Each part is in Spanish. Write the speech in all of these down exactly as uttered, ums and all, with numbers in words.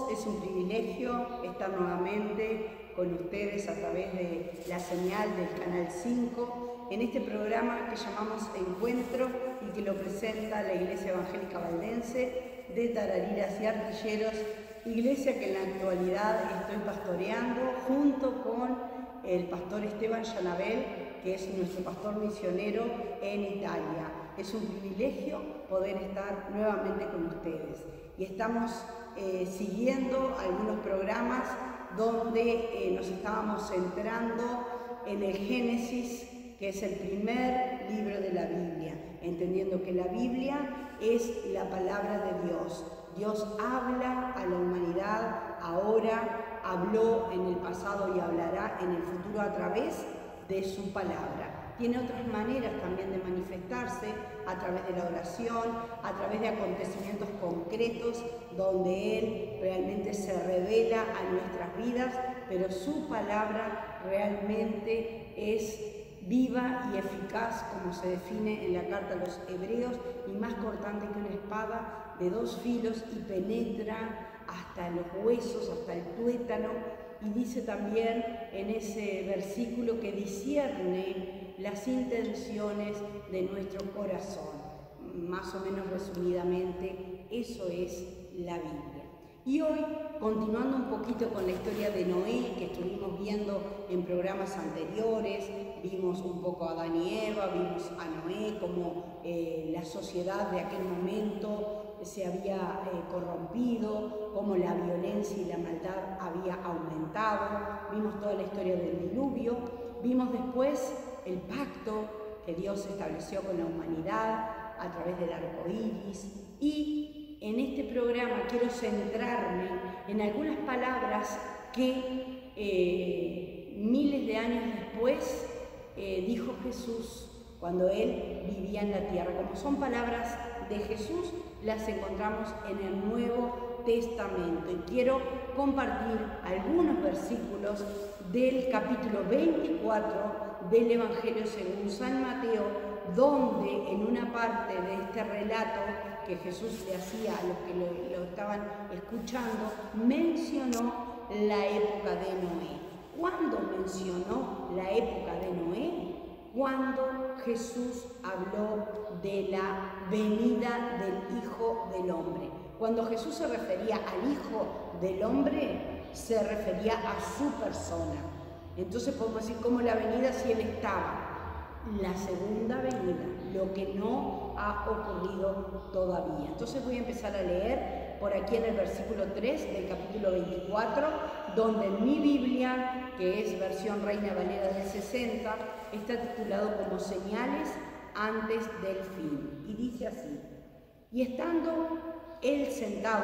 es un privilegio estar nuevamente con ustedes a través de la señal del Canal cinco en este programa que llamamos Encuentro y que lo presenta la Iglesia Evangélica Valdense de Tarariras y Artilleros, iglesia que en la actualidad estoy pastoreando junto con el pastor Esteban Yanabel, que es nuestro pastor misionero en Italia. Es un privilegio poder estar nuevamente con ustedes y estamos eh, siguiendo algunos programas donde eh, nos estábamos centrando en el Génesis, que es el primer libro de la Biblia, entendiendo que la Biblia es la palabra de Dios. Dios habla a la humanidad ahora, habló en el pasado y hablará en el futuro a través de su palabra. Tiene otras maneras también de manifestarse, a través de la oración, a través de acontecimientos concretos donde Él realmente se revela a nuestras vidas, pero su palabra realmente es viva y eficaz, como se define en la carta a los Hebreos, y más cortante que una espada de dos filos y penetra hasta los huesos, hasta el tuétano, y dice también en ese versículo que discierne las intenciones de nuestro corazón. Más o menos resumidamente, eso es la Biblia. Y hoy, continuando un poquito con la historia de Noé, que estuvimos viendo en programas anteriores, vimos un poco a Adán y Eva, vimos a Noé, como eh, la sociedad de aquel momento se había eh, corrompido, cómo la violencia y la maldad había aumentado, vimos toda la historia del diluvio, vimos después el pacto que Dios estableció con la humanidad a través del arco iris, y en este programa quiero centrarme en algunas palabras que eh, miles de años después eh, dijo Jesús cuando Él vivía en la tierra. Como son palabras de Jesús, las encontramos en el Nuevo Testamento. Y quiero compartir algunos versículos del capítulo veinticuatro del Evangelio según San Mateo, donde en una parte de este relato que Jesús le hacía a los que lo, lo estaban escuchando, mencionó la época de Noé. ¿Cuándo mencionó la época de Noé? Cuando Jesús habló de la venida del Hijo del Hombre. Cuando Jesús se refería al Hijo del Hombre, se refería a su persona. Entonces podemos decir, ¿cómo la venida si Él estaba? La segunda venida, lo que no ha ocurrido todavía. Entonces voy a empezar a leer por aquí en el versículo tres del capítulo veinticuatro, donde en mi Biblia, que es versión Reina Valera del sesenta, está titulado como Señales antes del fin. Y dice así: y estando Él sentado,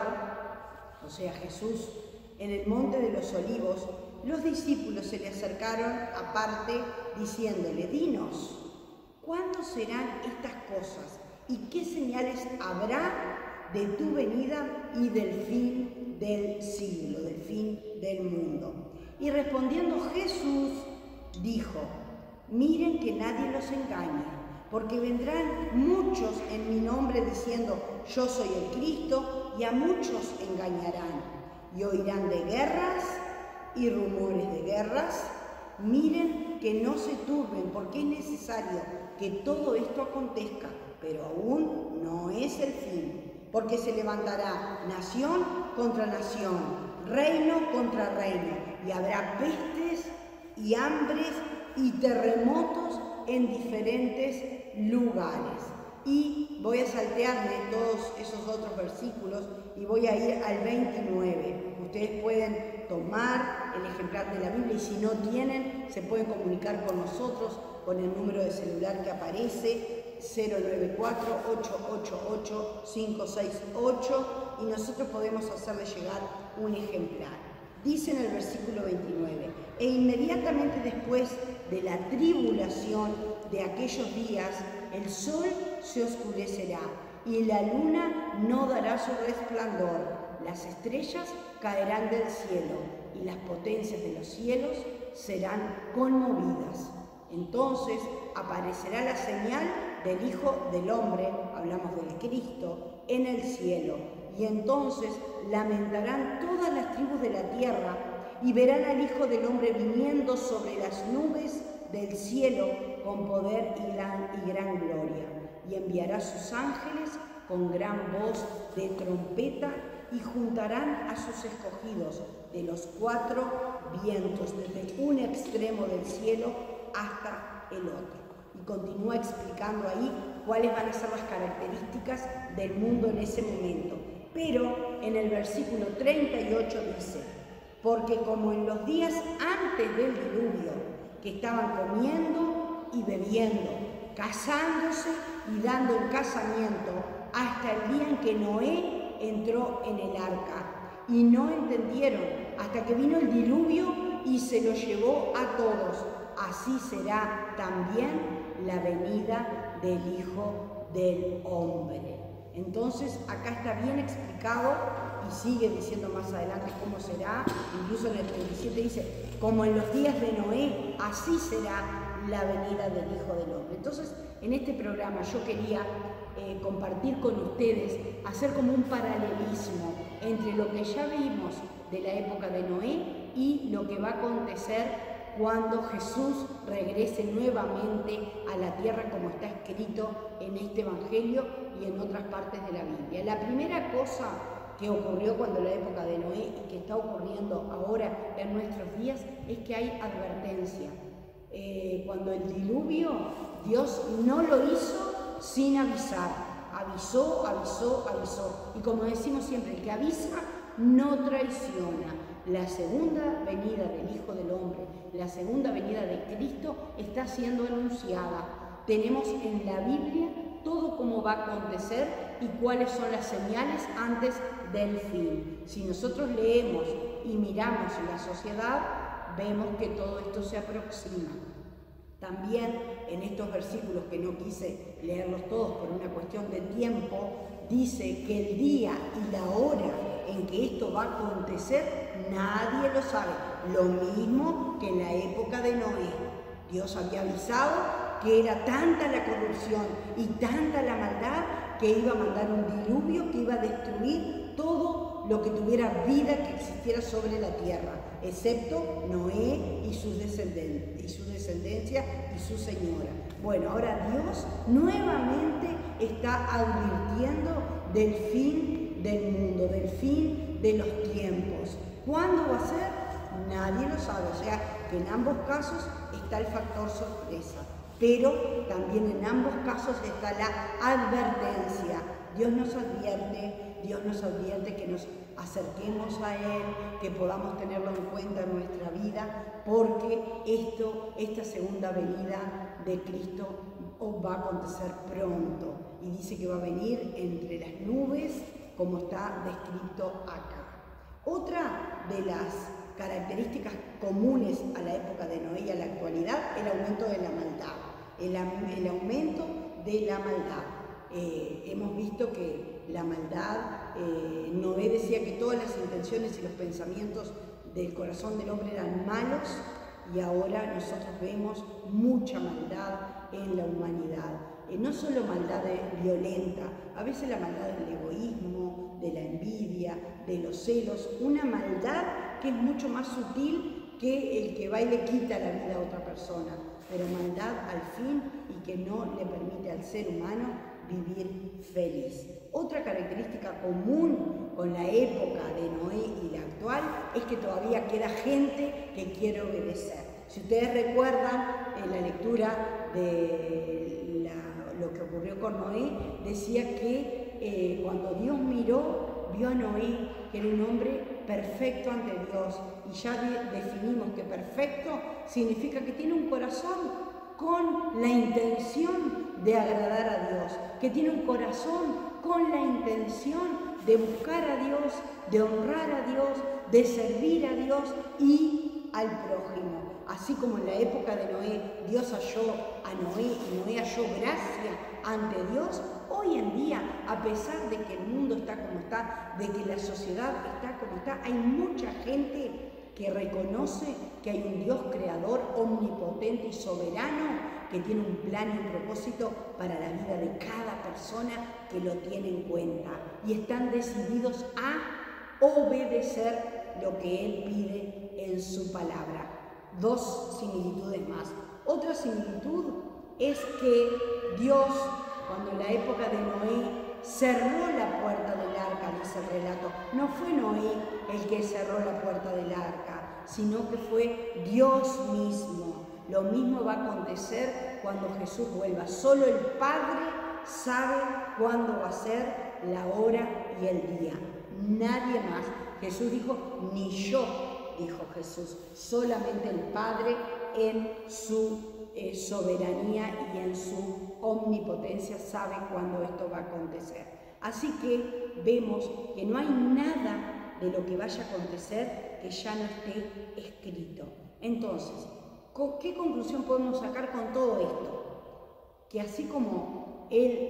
o sea Jesús, en el monte de los olivos, los discípulos se le acercaron aparte diciéndole: dinos, ¿cuándo serán estas cosas? ¿Y qué señales habrá de tu venida y del fin del siglo, del fin del mundo? Y respondiendo Jesús dijo: miren que nadie los engañe, porque vendrán muchos en mi nombre diciendo: yo soy el Cristo, y a muchos engañarán, y oirán de guerras y rumores de guerras. Miren que no se turben, porque es necesario que todo esto acontezca, pero aún no es el fin, porque se levantará nación contra nación, reino contra reino, y habrá pestes y hambres y terremotos en diferentes lugares. Y voy a saltearme todos esos otros versículos y voy a ir al veintinueve. Ustedes pueden tomar el ejemplar de la Biblia y si no tienen, se pueden comunicar con nosotros con el número de celular que aparece, cero nueve cuatro, ocho ocho ocho, cinco seis ocho, y nosotros podemos hacerle llegar un ejemplar. Dice en el versículo veintinueve: e inmediatamente después de la tribulación de aquellos días, el sol se oscurecerá y la luna no dará su resplandor, las estrellas caerán del cielo y las potencias de los cielos serán conmovidas. Entonces aparecerá la señal del Hijo del Hombre, hablamos del Cristo, en el cielo, y entonces lamentarán todas las tribus de la tierra y verán al Hijo del Hombre viniendo sobre las nubes del cielo con poder y gran, y gran gloria, y enviará sus ángeles con gran voz de trompeta y juntarán a sus escogidos de los cuatro vientos, desde un extremo del cielo hasta el otro. Y continúa explicando ahí cuáles van a ser las características del mundo en ese momento. Pero en el versículo treinta y ocho dice: porque como en los días antes del diluvio, que estaban comiendo y bebiendo, casándose y dando en casamiento, hasta el día en que Noé entró en el arca, y no entendieron hasta que vino el diluvio y se lo llevó a todos. Así será también la venida del Hijo del Hombre. Entonces acá está bien explicado y sigue diciendo más adelante cómo será. Incluso en el treinta y siete dice: como en los días de Noé, así será la venida del Hijo del Hombre. Entonces en este programa yo quería eh, compartir con ustedes, hacer como un paralelismo entre lo que ya vimos de la época de Noé y lo que va a acontecer cuando Jesús regrese nuevamente a la tierra, como está escrito en este Evangelio y en otras partes de la Biblia. La primera cosa que ocurrió cuando la época de Noé y que está ocurriendo ahora en nuestros días es que hay advertencia. Eh, cuando el diluvio, Dios no lo hizo sin avisar. Avisó, avisó, avisó. Y como decimos siempre, el que avisa no traiciona. La segunda venida del Hijo del Hombre, la segunda venida de Cristo está siendo anunciada. Tenemos en la Biblia todo cómo va a acontecer y cuáles son las señales antes del fin. Si nosotros leemos y miramos la sociedad, vemos que todo esto se aproxima. También en estos versículos, que no quise leerlos todos por una cuestión de tiempo, dice que el día y la hora en que esto va a acontecer, nadie lo sabe. Lo mismo que en la época de Noé. Dios había avisado que era tanta la corrupción y tanta la maldad que iba a mandar un diluvio que iba a destruir todo lo que tuviera vida que existiera sobre la tierra, excepto Noé y sus descendencia y su descendencia y su señora. Bueno, ahora Dios nuevamente está advirtiendo del fin del mundo, del fin de los tiempos. ¿Cuándo va a ser? Nadie lo sabe. O sea, que en ambos casos está el factor sorpresa, pero también en ambos casos está la advertencia. Dios nos advierte, Dios nos advierte que nos acerquemos a Él, que podamos tenerlo en cuenta en nuestra vida, porque esto, esta segunda venida de Cristo va a acontecer pronto. Y dice que va a venir entre las nubes, como está descrito acá. Otra de las características comunes a la época de Noé y a la actualidad, el aumento de la maldad. El, el aumento de la maldad. Eh, hemos visto que la maldad, eh, Noé decía que todas las intenciones y los pensamientos del corazón del hombre eran malos, y ahora nosotros vemos mucha maldad en la humanidad. Eh, no solo maldad violenta, a veces la maldad del egoísmo, de la envidia, de los celos, una maldad que es mucho más sutil que el que va y le quita la vida a otra persona, pero maldad al fin y que no le permite al ser humano vivir feliz. Otra característica común con la época de Noé y la actual es que todavía queda gente que quiere obedecer. Si ustedes recuerdan en la lectura de la, lo que ocurrió con Noé, decía que eh, cuando Dios miró, vio a Noé, que era un hombre perfecto ante Dios, y ya de, definimos que perfecto significa que tiene un corazón con la intención de agradar a Dios, que tiene un corazón con la intención de buscar a Dios, de honrar a Dios, de servir a Dios y al prójimo. Así como en la época de Noé, Dios halló a Noé y Noé halló gracia ante Dios, hoy en día, a pesar de que el mundo está como está, de que la sociedad está como está, hay mucha gente que reconoce que hay un Dios creador, omnipotente y soberano, que tiene un plan y un propósito para la vida de cada persona que lo tiene en cuenta y están decididos a obedecer lo que Él pide en su palabra. Dos similitudes más. Otra similitud es que Dios, cuando en la época de Noé cerró la puerta del arca, dice el relato, no fue Noé el que cerró la puerta del arca, sino que fue Dios mismo. Lo mismo va a acontecer cuando Jesús vuelva. Solo el Padre sabe cuándo va a ser la hora y el día. Nadie más. Jesús dijo, ni yo, dijo Jesús, solamente el Padre en su eh, soberanía y en su omnipotencia sabe cuándo esto va a acontecer. Así que vemos que no hay nada de lo que vaya a acontecer que ya no esté escrito. Entonces, ¿qué conclusión podemos sacar con todo esto? Que así como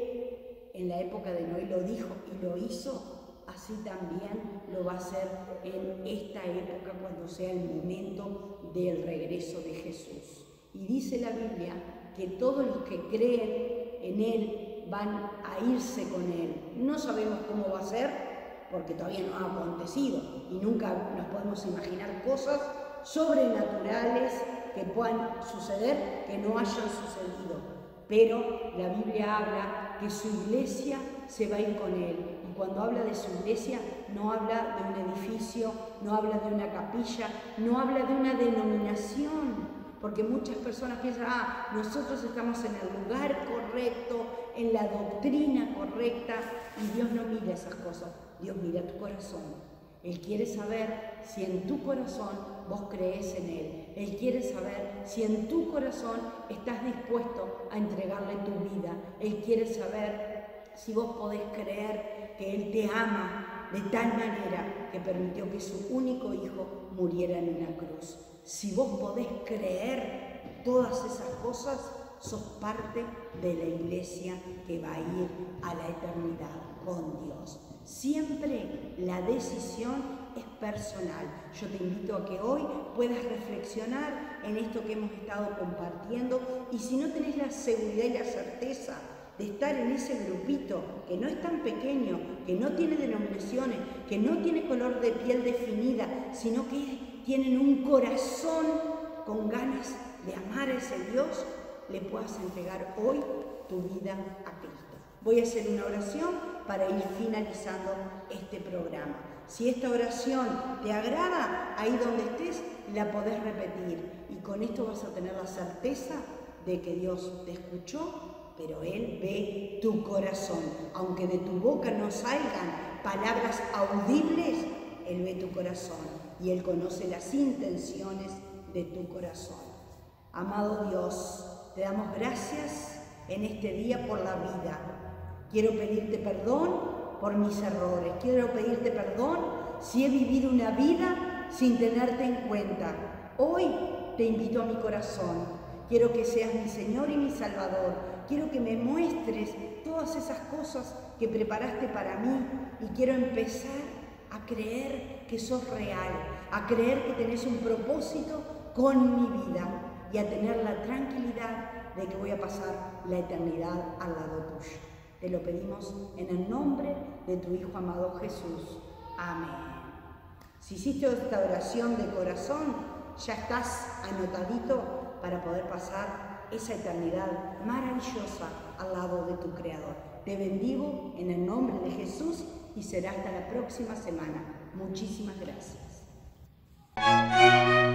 Él en la época de Noé lo dijo y lo hizo, así también lo va a hacer en esta época cuando sea el momento del regreso de Jesús. Y dice la Biblia que todos los que creen en Él van a irse con Él. No sabemos cómo va a ser, porque todavía no ha acontecido y nunca nos podemos imaginar cosas sobrenaturales que puedan suceder que no hayan sucedido. Pero la Biblia habla que su iglesia se va a ir con Él. Y cuando habla de su iglesia, no habla de un edificio, no habla de una capilla, no habla de una denominación. Porque muchas personas piensan, ah, nosotros estamos en el lugar correcto, en la doctrina correcta, y Dios no mira esas cosas, Dios mira tu corazón. Él quiere saber si en tu corazón vos crees en Él. Él quiere saber si en tu corazón estás dispuesto a entregarle tu vida. Él quiere saber si vos podés creer que Él te ama de tal manera que permitió que su único hijo muriera en una cruz. Si vos podés creer todas esas cosas, sos parte de la iglesia que va a ir a la eternidad con Dios. Siempre la decisión es personal. Yo te invito a que hoy puedas reflexionar en esto que hemos estado compartiendo, y si no tenés la seguridad y la certeza de estar en ese grupito que no es tan pequeño, que no tiene denominaciones, que no tiene color de piel definida, sino que tienen un corazón con ganas de amar a ese Dios, le puedas entregar hoy tu vida a Cristo. Voy a hacer una oración para ir finalizando este programa. Si esta oración te agrada, ahí donde estés, la podés repetir. Y con esto vas a tener la certeza de que Dios te escuchó, pero Él ve tu corazón. Aunque de tu boca no salgan palabras audibles, Él ve tu corazón y Él conoce las intenciones de tu corazón. Amado Dios, te damos gracias en este día por la vida. Quiero pedirte perdón por mis errores. Quiero pedirte perdón si he vivido una vida sin tenerte en cuenta. Hoy te invito a mi corazón. Quiero que seas mi Señor y mi Salvador. Quiero que me muestres todas esas cosas que preparaste para mí, y quiero empezar a creer que sos real, a creer que tenés un propósito con mi vida y a tener la tranquilidad de que voy a pasar la eternidad al lado tuyo. Te lo pedimos en el nombre de tu Hijo amado Jesús. Amén. Si hiciste esta oración de corazón, ya estás anotadito para poder pasar esa eternidad maravillosa al lado de tu Creador. Te bendigo en el nombre de Jesús y será hasta la próxima semana. Muchísimas gracias.